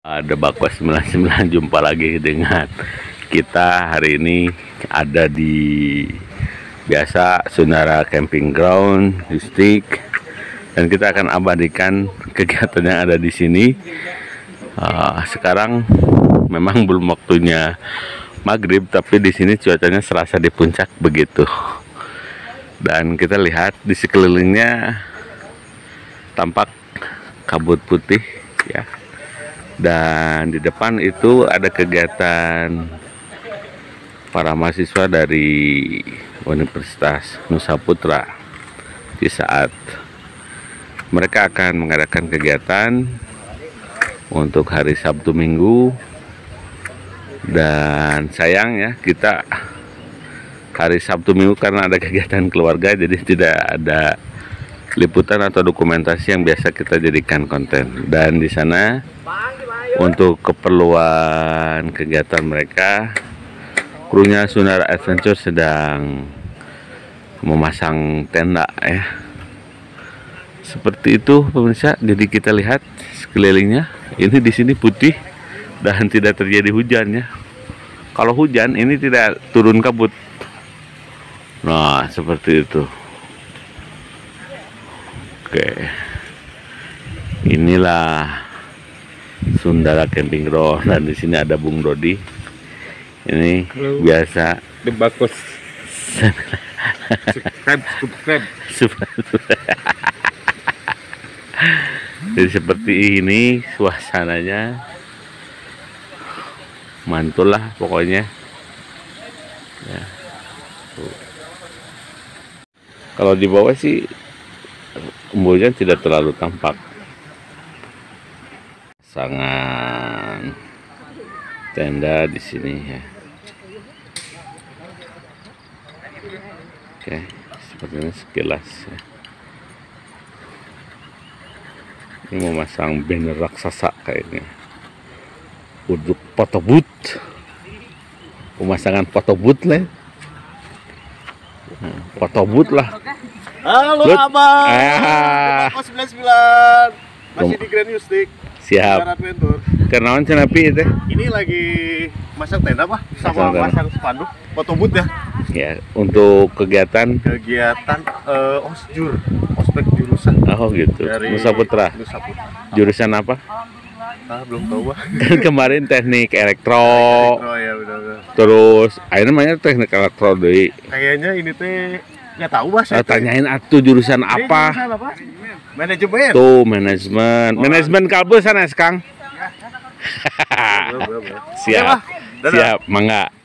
Ada Bakwas 99, jumpa lagi dengan kita. Hari ini ada di biasa Sunara Camping Ground Distrik, dan kita akan abadikan kegiatan yang ada di sini. Sekarang memang belum waktunya maghrib, tapi di sini cuacanya serasa di puncak begitu. Dan kita lihat di sekelilingnya tampak kabut putih ya. Dan di depan itu ada kegiatan para mahasiswa dari Universitas Nusa Putra. Di saat mereka akan mengadakan kegiatan untuk hari Sabtu Minggu, dan sayang ya, kita hari Sabtu Minggu karena ada kegiatan keluarga, jadi tidak ada liputan atau dokumentasi yang biasa kita jadikan konten. Dan di sana untuk keperluan kegiatan mereka, krunya Sunara Adventure sedang memasang tenda ya. Seperti itu pemirsa. Jadi kita lihat sekelilingnya. Ini di sini putih dan tidak terjadi hujan ya. Kalau hujan ini tidak turun kabut. Nah, seperti itu. Oke. Inilah Sunara Camping Ground, dan di sini ada Bung Dodi. Ini halo. Biasa The Bakwas. subscribe. Jadi seperti ini suasananya, mantul lah pokoknya ya. Kalau di bawah sih embunnya tidak terlalu tampak. Sangat tenda di sini ya. Oke, sepertinya sekilas ya. Ini memasang banner raksasa kayaknya untuk foto booth, pemasangan foto booth lah. Foto booth lah. Halo abang, Bakwas 99 masih di Grand Distrik. Siap. Kenaon cenapi itu? Ini lagi masang tenda pak, sama masang spanduk foto booth ya. Ya, untuk kegiatan ospek jurusan. Oh gitu. Dari Nusa Putra. Jurusan apa? Belum tahu pak. Kan kemarin teknik elektro. Ya benar. Terus, akhirnya namanya teknik elektro deh. Kayaknya ini teh nggak tahu pak. Tanyain atuh jurusan apa? Manajemen. Tuh manajemen. Manajemen kalbu sana Kang. Siap. Siap, mangga.